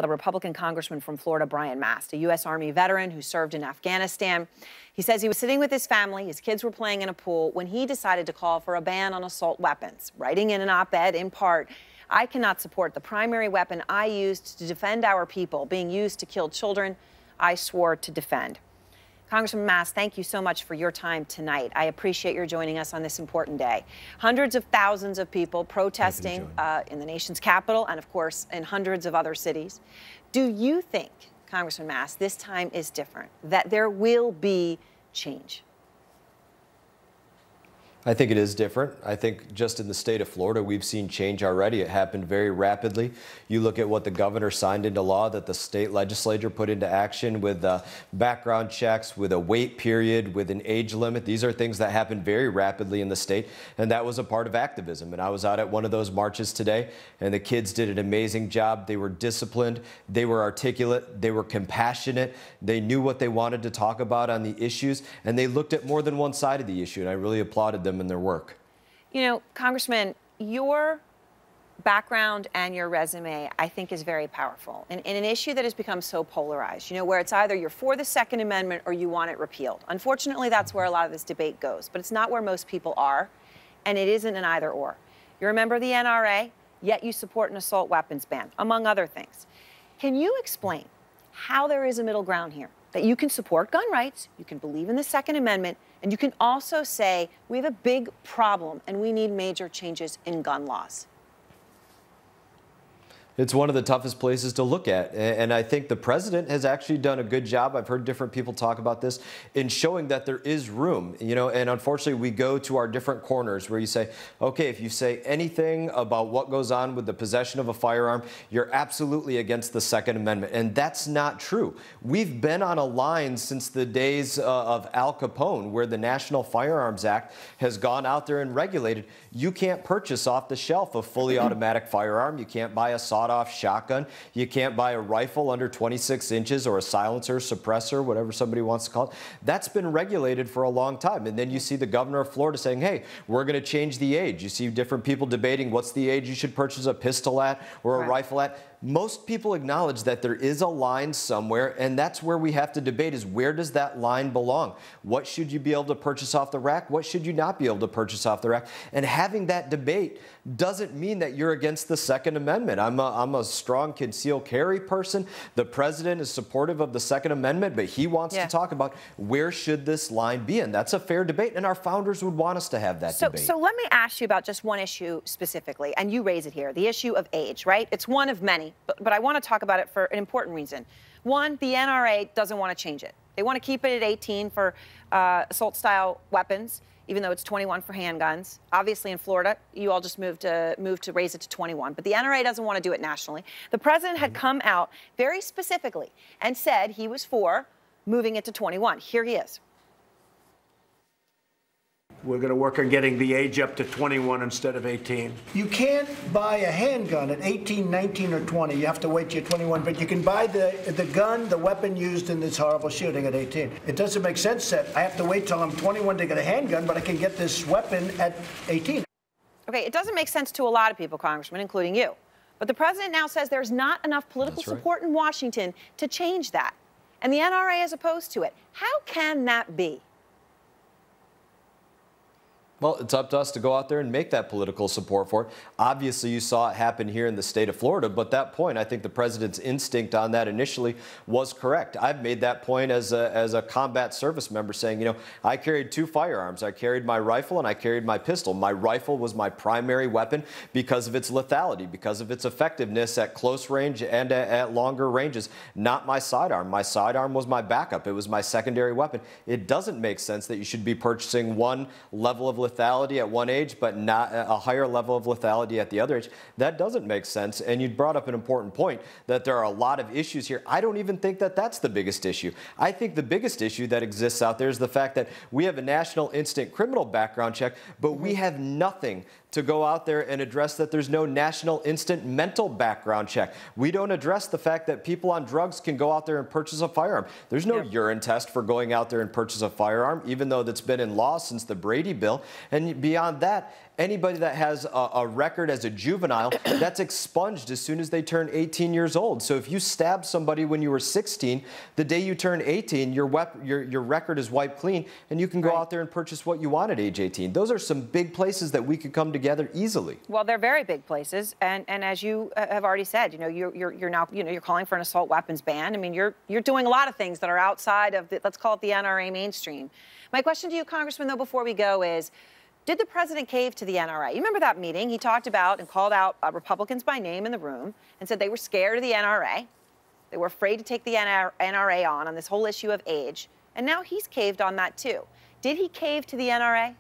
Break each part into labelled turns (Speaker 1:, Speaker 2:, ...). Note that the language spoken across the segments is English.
Speaker 1: The Republican congressman from Florida, Brian Mast, a U.S. Army veteran who served in Afghanistan. He says he was sitting with his family, his kids were playing in a pool, when he decided to call for a ban on assault weapons, writing in an op-ed in part, "I cannot support the primary weapon I used to defend our people being used to kill children I swore to defend." Congressman Mast, thank you so much for your time tonight. I appreciate your joining us on this important day. Hundreds of thousands of people protesting in the nation's capital and, of course, in hundreds of other cities. Do you think, Congressman Mast, this time is different, that there will be change?
Speaker 2: I think it is different. I think just in the state of Florida, we've seen change already. It happened very rapidly. You look at what the governor signed into law, that the state legislature put into action with background checks, with a wait period, with an age limit. These are things that happened very rapidly in the state, and that was a part of activism. And I was out at one of those marches today, and the kids did an amazing job. They were disciplined, they were articulate, they were compassionate, they knew what they wanted to talk about on the issues, and they looked at more than one side of the issue, and I really applauded them in their work.
Speaker 1: You know, Congressman, your background and your resume, I think, is very powerful in an issue that has become so polarized, you know, where it's either you're for the Second Amendment or you want it repealed. Unfortunately, that's where a lot of this debate goes, but it's not where most people are, and it isn't an either or. You're a member of the NRA, yet you support an assault weapons ban, among other things. Can you explain how there is a middle ground here? That you can support gun rights, you can believe in the Second Amendment, and you can also say we have a big problem and we need major changes in gun laws.
Speaker 2: It's one of the toughest places to look at. And I think the president has actually done a good job. I've heard different people talk about this in showing that there is room, you know, and unfortunately we go to our different corners where you say, okay, if you say anything about what goes on with the possession of a firearm, you're absolutely against the Second Amendment. And that's not true. We've been on a line since the days of Al Capone, where the National Firearms Act has gone out there and regulated. You can't purchase off the shelf a fully automatic firearm. You can't buy a sawed-off shotgun. You can't buy a rifle under 26 inches or a silencer, suppressor, whatever somebody wants to call it. That's been regulated for a long time. And then you see the governor of Florida saying, hey, we're going to change the age. You see different people debating what's the age you should purchase a pistol at or a rifle at. Most people acknowledge that there is a line somewhere, and that's where we have to debate is where does that line belong? What should you be able to purchase off the rack? What should you not be able to purchase off the rack? And having that debate doesn't mean that you're against the Second Amendment. I'm a strong concealed carry person. The president is supportive of the Second Amendment, but he wants to talk about where should this line be, and that's a fair debate, and our founders would want us to have that debate.
Speaker 1: So let me ask you about just one issue specifically, and you raise it here, the issue of age, right? It's one of many. But I want to talk about it for an important reason. One, the NRA doesn't want to change it. They want to keep it at 18 for assault-style weapons, even though it's 21 for handguns. Obviously, in Florida, you all just moved to raise it to 21. But the NRA doesn't want to do it nationally. The president had come out very specifically and said he was for moving it to 21. Here he is.
Speaker 3: We're going to work on getting the age up to 21 instead of 18.
Speaker 4: You can't buy a handgun at 18, 19, or 20. You have to wait till you're 21. But you can buy the gun, the weapon used in this horrible shooting at 18. It doesn't make sense that I have to wait till I'm 21 to get a handgun, but I can get this weapon at 18.
Speaker 1: Okay, it doesn't make sense to a lot of people, Congressman, including you. But the president now says there's not enough political support in Washington to change that. And the NRA is opposed to it. How can that be?
Speaker 2: Well, it's up to us to go out there and make that political support for it. Obviously, you saw it happen here in the state of Florida, but that point, I think the president's instinct on that initially was correct. I've made that point as a combat service member saying, you know, I carried two firearms. I carried my rifle and I carried my pistol. My rifle was my primary weapon because of its lethality, because of its effectiveness at close range and at longer ranges, not my sidearm. My sidearm was my backup. It was my secondary weapon. It doesn't make sense that you should be purchasing one level of lethality at one age, but not a higher level of lethality at the other age. That doesn't make sense. And you brought up an important point that there are a lot of issues here. I don't even think that that's the biggest issue. I think the biggest issue that exists out there is the fact that we have a national instant criminal background check, but we have nothing to go out there and address that there's no national instant mental background check. We don't address the fact that people on drugs can go out there and purchase a firearm. There's no urine test for going out there and purchase a firearm, even though that's been in law since the Brady bill. And beyond that, anybody that has a record as a juvenile, that's expunged as soon as they turn 18 years old. So if you stab somebody when you were 16, the day you turn 18, your record is wiped clean, and you can go out there and purchase what you want at age 18. Those are some big places that we could come together easily.
Speaker 1: Well, they're very big places, and as you have already said, you're now you're calling for an assault weapons ban. I mean, you're doing a lot of things that are outside of let's call it the NRA mainstream. My question to you, Congressman, though, before we go is, did the president cave to the NRA? You remember that meeting? He talked about and called out Republicans by name in the room and said they were scared of the NRA. They were afraid to take the NRA on this whole issue of age. And now he's caved on that, too. Did he cave to the NRA?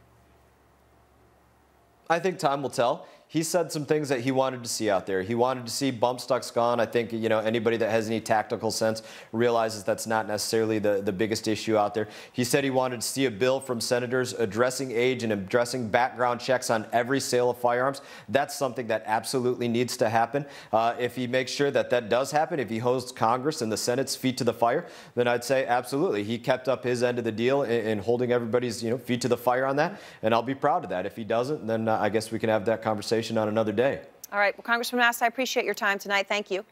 Speaker 2: I think time will tell. He said some things that he wanted to see out there. He wanted to see bump stocks gone. I think, anybody that has any tactical sense realizes that's not necessarily the biggest issue out there. He said he wanted to see a bill from senators addressing age and addressing background checks on every sale of firearms. That's something that absolutely needs to happen. If he makes sure that that does happen, if he holds Congress and the Senate's feet to the fire, then I'd say absolutely. He kept up his end of the deal in holding everybody's feet to the fire on that, and I'll be proud of that. If he doesn't, then I guess we can have that conversation on another day.
Speaker 1: All right. Well, Congressman Mast, I appreciate your time tonight. Thank you.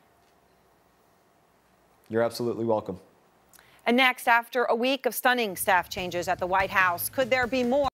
Speaker 2: You're absolutely welcome.
Speaker 1: And next, after a week of stunning staff changes at the White House, could there be more?